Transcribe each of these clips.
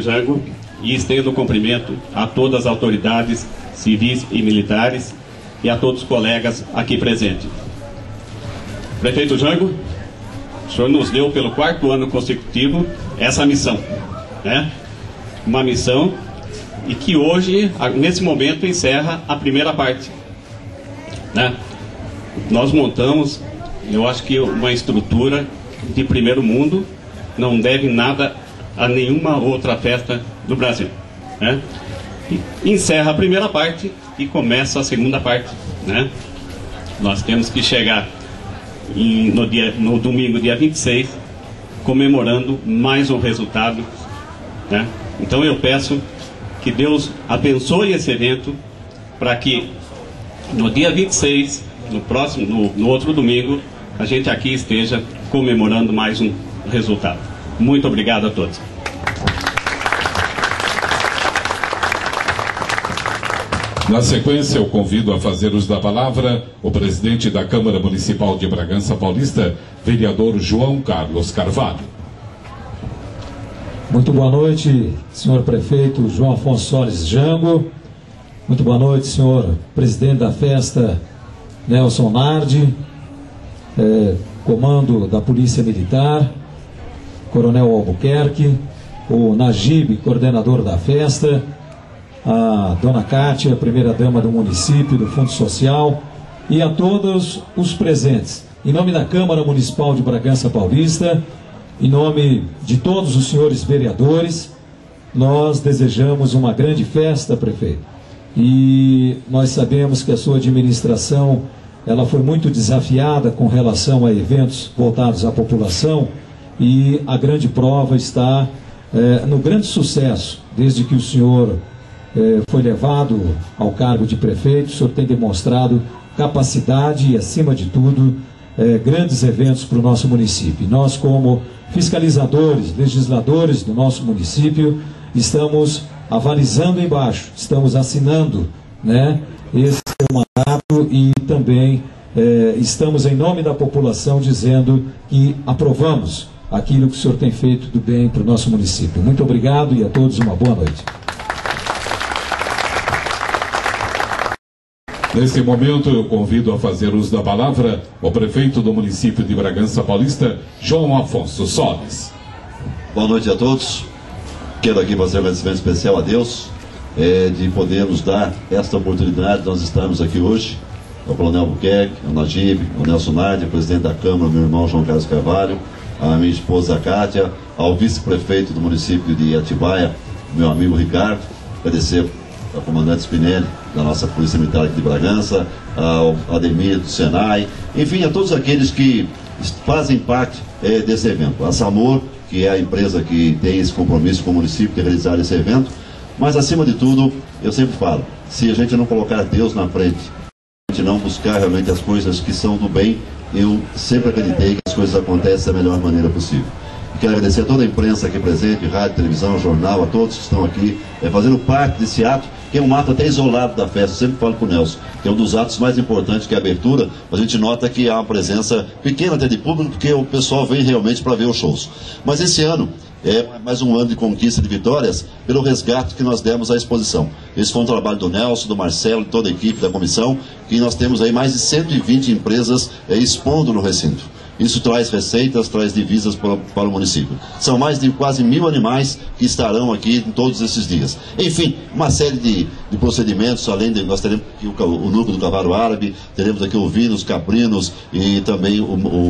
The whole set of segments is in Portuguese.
Jango e estendo o cumprimento a todas as autoridades civis e militares e a todos os colegas aqui presentes. Prefeito Jango, o senhor nos deu pelo 4º ano consecutivo essa missão, né? Uma missão e que hoje, nesse momento, encerra a primeira parte, né? Nós montamos, eu acho que uma estrutura de primeiro mundo, não deve nada a nenhuma outra festa do Brasil, né? E encerra a primeira parte e começa a segunda parte, né? Nós temos que chegar no domingo, dia 26, comemorando mais um resultado, né? Então eu peço que Deus abençoe esse evento para que no dia 26, no outro domingo, a gente aqui esteja comemorando mais um resultado. Muito obrigado a todos. Na sequência, eu convido a fazer uso da palavra o presidente da Câmara Municipal de Bragança Paulista, vereador João Carlos Carvalho. Muito boa noite, senhor prefeito João Afonso Soares Jango. Muito boa noite, senhor presidente da festa Nelson Nardi, comando da Polícia Militar, Coronel Albuquerque, o Najib, coordenador da festa, a dona Cátia, primeira-dama do município, do Fundo Social, e a todos os presentes. Em nome da Câmara Municipal de Bragança Paulista, em nome de todos os senhores vereadores, nós desejamos uma grande festa, prefeito. E nós sabemos que a sua administração, ela foi muito desafiada com relação a eventos voltados à população, e a grande prova está no grande sucesso, desde que o senhor foi levado ao cargo de prefeito. O senhor tem demonstrado capacidade e, acima de tudo, grandes eventos para o nosso município. Nós, como fiscalizadores, legisladores do nosso município, estamos avalizando embaixo, estamos assinando, né, esse mandato, e também estamos em nome da população dizendo que aprovamos aquilo que o senhor tem feito do bem para o nosso município. Muito obrigado e a todos uma boa noite. Nesse momento, eu convido a fazer uso da palavra o prefeito do município de Bragança Paulista, João Afonso Soares. Boa noite a todos. Quero aqui fazer um agradecimento especial a Deus de poder nos dar esta oportunidade de nós estarmos aqui hoje. Ao Coronel Albuquerque, ao Najib, ao Nelson Nardi, ao presidente da Câmara, meu irmão João Carlos Carvalho, à minha esposa Cátia, ao vice-prefeito do município de Atibaia, meu amigo Ricardo, agradecer ao comandante Spinelli, da nossa Polícia Militar aqui de Bragança, ao Ademir do Senai, enfim, a todos aqueles que fazem parte desse evento. A SAMOR, que é a empresa que tem esse compromisso com o município de realizar esse evento, mas acima de tudo, eu sempre falo, se a gente não colocar Deus na frente, a gente não buscar realmente as coisas que são do bem, eu sempre acreditei que as coisas acontecem da melhor maneira possível. Quero agradecer a toda a imprensa aqui presente, rádio, televisão, jornal, a todos que estão aqui fazendo parte desse ato, que é um ato até isolado da festa. Eu sempre falo com o Nelson, que é um dos atos mais importantes, que é a abertura. A gente nota que há uma presença pequena até de público, porque o pessoal vem realmente para ver os shows. Mas esse ano é mais um ano de conquista de vitórias pelo resgate que nós demos à exposição. Esse foi um trabalho do Nelson, do Marcelo, de toda a equipe da comissão, que nós temos aí mais de 120 empresas expondo no recinto. Isso traz receitas, traz divisas para o município. São mais de quase 1000 animais que estarão aqui em todos esses dias. Enfim, uma série de procedimentos, além de nós teremos aqui o núcleo do cavalo árabe, teremos aqui ovinos, caprinos e também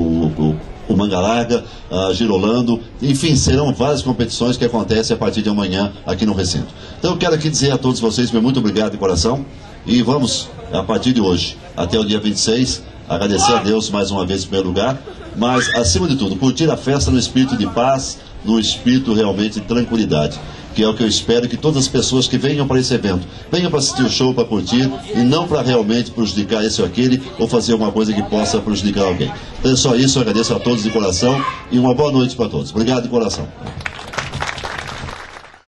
o manga larga, girolando, enfim, serão várias competições que acontecem a partir de amanhã aqui no recinto. Então eu quero aqui dizer a todos vocês meu muito obrigado de coração, e vamos, a partir de hoje, até o dia 26, agradecer a Deus mais uma vez em primeiro lugar, mas acima de tudo, curtir a festa no espírito de paz, no espírito realmente de tranquilidade, que é o que eu espero que todas as pessoas que venham para esse evento, venham para assistir o show, para curtir, e não para realmente prejudicar esse ou aquele, ou fazer alguma coisa que possa prejudicar alguém. Então é só isso, eu agradeço a todos de coração, e uma boa noite para todos. Obrigado de coração.